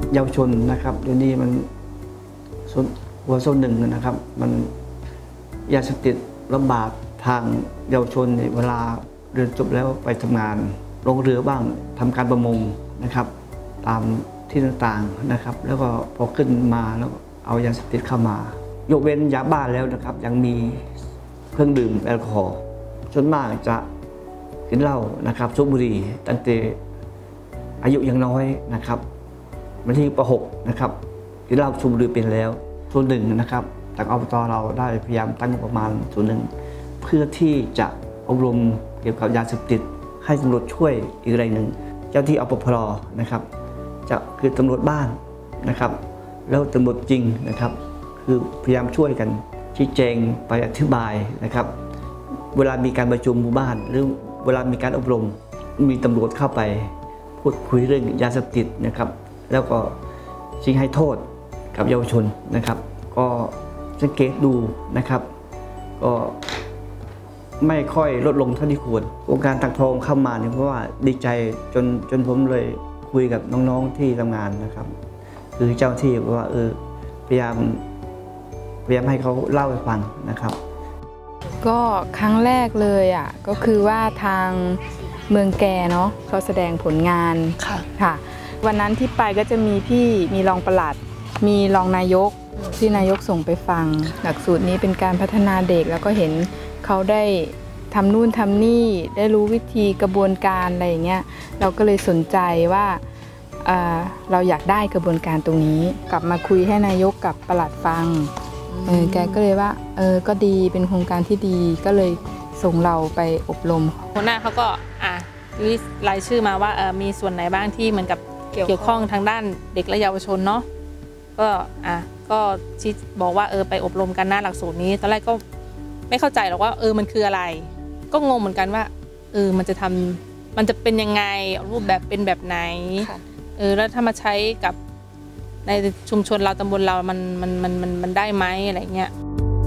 เยาวชนนะครับเดี๋ยวนี้มันหัวโซนหนึ่งนะครับมันยาเสพติดระบาดทางเยาวชนในเวลาเรียนจบแล้วไปทำงานลงเรือบ้างทำการประมงนะครับตามที่ต่างๆนะครับแล้วก็พอขึ้นมาแล้วเอายาเสพติดเข้ามายกเว้นยาบ้าแล้วนะครับยังมีเครื่องดื่มแอลกอฮอล์ส่วนมากจะกินเหล้านะครับสูบบุหรี่ตั้งแต่อายุยังน้อยนะครับมาที่ป .6 นะครับกินเหล้าสูบบุหรี่เป็นแล้วส่วนหนึ่งนะครับจากอบต.เราได้พยายามตั้งงบประมาณส่วนหนึ่งเพื่อที่จะอบรมเกี่ยวกับยาเสพติดให้ตำรวจช่วยอีกรายหนึ่งเจ้าที่อปพรนะครับจะคือตำรวจบ้านนะครับแล้วตำรวจจริงนะครับคือพยายามช่วยกันชี้แจงไปอธิบายนะครับเวลามีการประชุมหมู่บ้านหรือเวลามีการอบรมมีตำรวจเข้าไปพูดคุยเรื่องยาเสพติดนะครับแล้วก็ชี้ให้โทษกับเยาวชนนะครับก็สังเกตดูนะครับก็ไม่ค่อยลดลงเท่าที่ควรโครงการตักทองเข้ามาเนี่ยเพราะว่าดีใจจนผมเลยคุยกับน้องๆที่ทำงานนะครับคือเจ้าที่บอกว่าพยายามให้เขาเล่าให้ฟังนะครับก็ครั้งแรกเลยก็คือว่าทางเมืองแกเนาะเขาแสดงผลงานค่ะวันนั้นที่ไปก็จะมีพี่มีรองปลัดมีรองนายกที่นายกส่งไปฟังหลักสูตรนี้เป็นการพัฒนาเด็กแล้วก็เห็นเขาได้ทำนู่นทำนี่ได้รู้วิธีกระบวนการอะไรอย่างเงี้ยเราก็เลยสนใจว่าเราอยากได้กระบวนการตรงนี้กลับมาคุยให้นายกกับปลัดฟังแกก็เลยว่าก็ดีเป็นโครงการที่ดีก็เลยส่งเราไปอบรมหัวหน้าเขาก็ลิสต์รายชื่อมาว่ามีส่วนไหนบ้างที่เหมือนกับเกี่ยวข้องทางด้านเด็กและเยาวชนเนาะก็ชี้บอกว่าไปอบรมกันหน้าหลักสูตรนี้ตอนแรกก็ไม่เข้าใจหรอกว่ามันคืออะไรก็งงเหมือนกันว่ามันจะเป็นยังไงรูปแบบเป็นแบบไหนแล้วถ้ามาใช้กับในชุมชนเราตำบลเรามันได้ไหมอะไรเงี้ย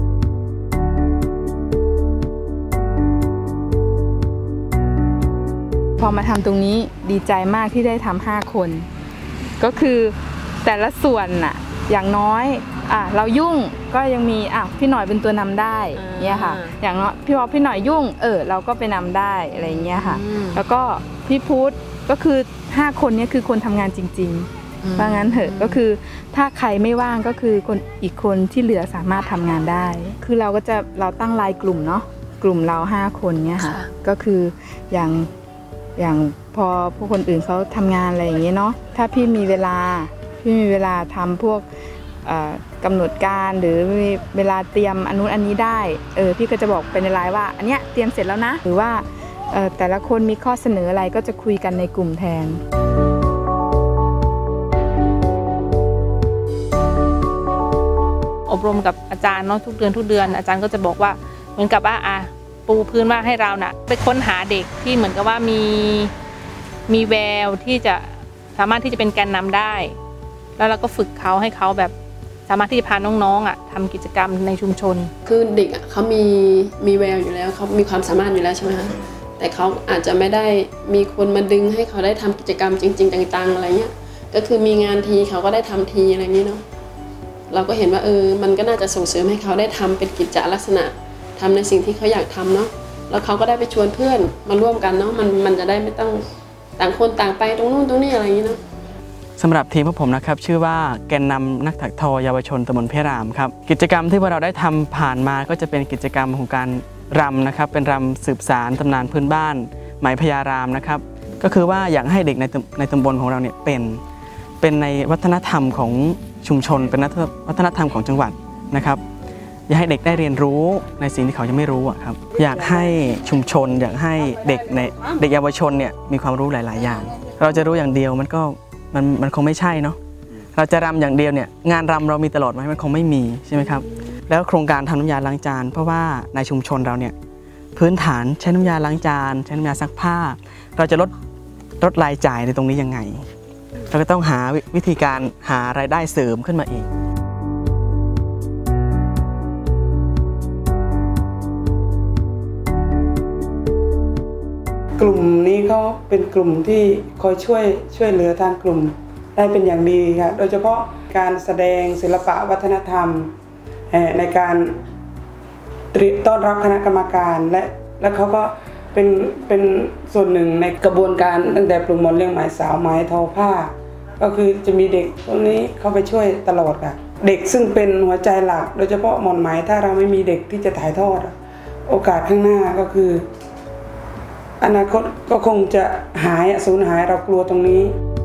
พอมาทำตรงนี้ดีใจมากที่ได้ทำ5 คนก็คือแต่ละส่วนอย่างน้อยเรายุ่งก็ยังมีพี่หน่อยเป็นตัวนำได้เนี่ยค่ะอย่างน้อยพี่หน่อยยุ่งเราก็ไปนำได้อะไรเงี้ยค่ะแล้วก็พี่พุทธก็คือ5 คนนี้คือคนทำงานจริงๆว่างั้นเถอะก็คือถ้าใครไม่ว่างก็คือคนอีกคนที่เหลือสามารถทำงานได้คือเราตั้งไลน์กลุ่มเนาะกลุ่มเรา5 คนเนี่ยค่ะก็คืออย่างพอผู้คนอื่นเขาทำงานอะไรอย่างเงี้ยเนาะถ้าพี่มีเวลาทำพวกกำหนดการหรือมีเวลาเตรียมอันนู้นอันนี้ได้พี่ก็จะบอกเป็นในไลน์ว่าอันเนี้ยเตรียมเสร็จแล้วนะหรือว่าแต่ละคนมีข้อเสนออะไรก็จะคุยกันในกลุ่มแทนอบรมกับอาจารย์เนาะทุกเดือนอาจารย์ก็จะบอกว่าเหมือนกับว่าปูพื้นว่าให้เราไปค้นหาเด็กที่เหมือนกับว่ามีแววที่จะสามารถที่จะเป็นแกนนำได้แล้วเราก็ฝึกเขาให้เขาแบบสามารถที่จะพาน้องๆทำกิจกรรมในชุมชนคือเด็กเขามีแววอยู่แล้วเขามีความสามารถอยู่แล้วใช่ไหมคะแต่เขาอาจจะไม่ได้มีคนมาดึงให้เขาได้ทำกิจกรรมจริงๆต่างๆอะไรเงี้ยก็คือมีงานทีเขาก็ได้ทำทีอะไรเงี้ยเนาะเราก็เห็นว่ามันก็น่าจะส่งเสริมให้เขาได้ทำเป็นกิจลักษณะทำในสิ่งที่เขาอยากทำเนาะแล้วเขาก็ได้ไปชวนเพื่อนมาร่วมกันเนาะมันจะได้ไม่ต้องต่างคนต่างไปตรงนู้นตรงนี้อะไรอย่างนี้เนาะสำหรับทีมพวกผมนะครับชื่อว่าแกนนำนักถักทอเยาวชนตำบลเพรามครับกิจกรรมที่พวกเราได้ทำผ่านมาก็จะเป็นกิจกรรมของการรำนะครับเป็นรำสืบสานตำนานพื้นบ้านไหมพญารามนะครับก็คือว่าอยากให้เด็กในตำบลของเราเนี่ยเป็นในวัฒนธรรมของชุมชนเป็นวัฒนธรรมของจังหวัดนะครับอยากให้เด็กได้เรียนรู้ในสิ่งที่เขายังไม่รู้ครับอยากให้ชุมชนอยากให้เด็กเยาวชนเนี่ยมีความรู้หลายๆอย่างเราจะรู้อย่างเดียวมันคงไม่ใช่เนาะเราจะรำอย่างเดียวเนี่ยงานรำเรามีตลอดไหมมันคงไม่มีใช่ไหมครับแล้วโครงการทำน้ำยาล้างจานเพราะว่าในชุมชนเราเนี่ยพื้นฐานใช้น้ำยาล้างจานใช้น้ำยาซักผ้าเราจะลดรายจ่ายในตรงนี้ยังไงเราก็ต้องหาวิธีการหารายได้เสริมขึ้นมาอีกกลุ่มนี้ก็เป็นกลุ่มที่คอยช่วยเหลือทางกลุ่มได้เป็นอย่างดีค่ะโดยเฉพาะการแสดงศิลปะวัฒนธรรมในการต้อนรับคณะกรรมการและเขาก็เป็นส่วนหนึ่งในกระบวนการตั้งแต่ปลูกหมอนเลี้ยงไหมสาวไหมทอผ้าก็คือจะมีเด็กพวกนี้เข้าไปช่วยตลอดค่ะเด็กซึ่งเป็นหัวใจหลักโดยเฉพาะหมอนไหมถ้าเราไม่มีเด็กที่จะถ่ายทอดโอกาสข้างหน้าก็คืออนาคตก็คงจะสูญหายเรากลัวตรงนี้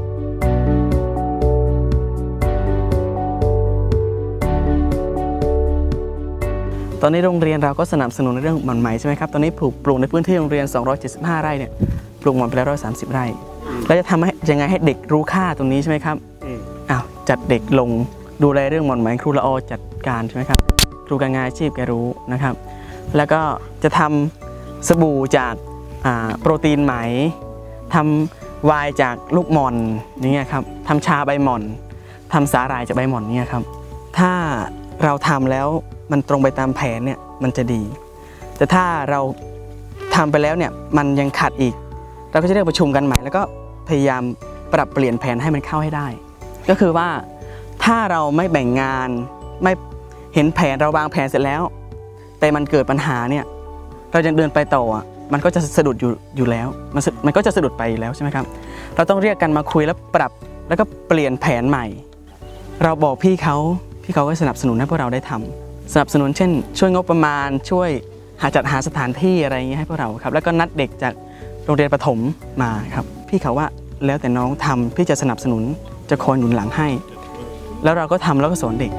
ตอนนี้โรงเรียนเราก็สนับสนุนในเรื่องหม่อนไหมใช่ไหมครับตอนนี้ปลูกในพื้นที่โรงเรียน275 ไร่เนี่ยปลูกหม่อนไปแล้ว130 ไร่แล้วจะทำให้ยังไงให้เด็กรู้ค่าตรงนี้ใช่ไหมครับจัดเด็กลงดูแลเรื่องหม่อนไหมครูละอจัดการใช่ไหมครับครูการงานอาชีพแกรู้นะครับแล้วก็จะทำสบู่จากโปรตีนไหมทำไวน์จากลูกหม่อนนี่ครับทำชาใบหม่อนทำสาหร่ายจากใบหม่อนนี่ครับถ้าเราทำแล้วมันตรงไปตามแผนเนี่ยมันจะดีแต่ถ้าเราทำไปแล้วเนี่ยมันยังขัดอีกเราก็จะเรียกประชุมกันใหม่แล้วก็พยายามปรับเปลี่ยนแผนให้มันเข้าให้ได้ก็คือว่าถ้าเราไม่แบ่งงานไม่เห็นแผนเราวางแผนเสร็จแล้วแต่มันเกิดปัญหาเนี่ยเรายังเดินไปต่อมันก็จะสะดุดอยู่แล้วมันก็จะสะดุดไปอยู่แล้วใช่ไหมครับเราต้องเรียกกันมาคุยแล้วปรับแล้วก็เปลี่ยนแผนใหม่เราบอกพี่เขาก็สนับสนุนให้พวกเราได้ทำสนับสนุนเช่นช่วยงบประมาณช่วยจัดหาสถานที่อะไรอย่างเงี้ยให้พวกเราครับแล้วก็นัดเด็กจากโรงเรียนประถมมาครับพี่เขาว่าแล้วแต่น้องทำพี่จะสนับสนุนจะคอยหนุนหลังให้แล้วเราก็ทำแล้วก็สอนเด็ก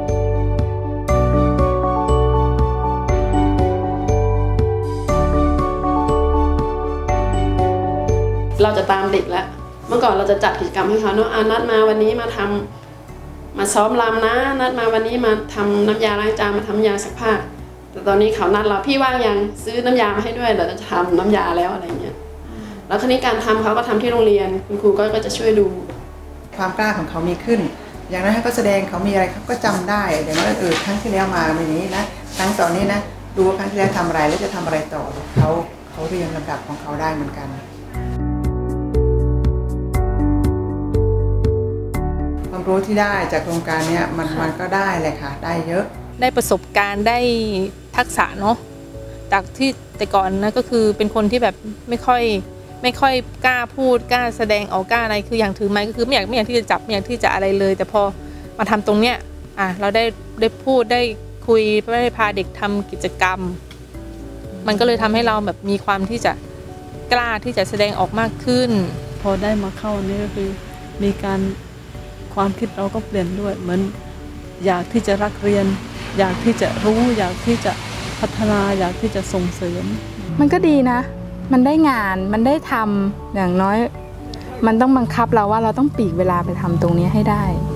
เราจะตามเด็กแล้วเมื่อก่อนเราจะจัดกิจกรรมให้เขาเนาะนัดมาวันนี้มาซ้อมรำนะนัดมาวันนี้มาทำน้ำยาล้างจานมาทำยาซักผ้าแต่ตอนนี้เขานัดเราพี่ว่างยังซื้อน้ำยามาให้ด้วยเดี๋ยวจะทำน้ำยาแล้วอะไรเงี้ยแล้วคราวนี้การทำเขาก็ทำที่โรงเรียนคุณครูก็จะช่วยดูความกล้าของเขามีขึ้นอย่างนั้นให้เขาแสดงเขามีอะไรเขาก็จำได้อย่างว่าครั้งที่แล้วมาแบบนี้นะครั้งต่อนี้นะดูว่าครั้งที่แล้วทำอะไรแล้วจะทำอะไรต่อเขาเรียงลำดับของเขาได้เหมือนกันความรู้ที่ได้จากโครงการนี้มันก็ได้เลยค่ะได้เยอะได้ประสบการณ์ได้ทักษะเนาะจากที่แต่ก่อนนะก็คือเป็นคนที่แบบไม่ค่อยกล้าพูดกล้าแสดงออกกล้าอะไรคืออย่างถือไม้ก็คือไม่อยากที่จะจับไม่อยากที่จะอะไรเลยแต่พอมาทำตรงเนี้ยเราได้พูดได้คุยได้พาเด็กทำกิจกรรมมันก็เลยทำให้เราแบบมีความที่จะกล้าที่จะแสดงออกมากขึ้นพอได้มาเข้านี่ก็คือมีการความคิดเราก็เปลี่ยนด้วยเหมือนอยากที่จะรักเรียนอยากที่จะรู้อยากที่จะพัฒนาอยากที่จะส่งเสริมมันก็ดีนะมันได้งานมันได้ทำอย่างน้อยมันต้องบังคับเราว่าเราต้องปลีกเวลาไปทำตรงนี้ให้ได้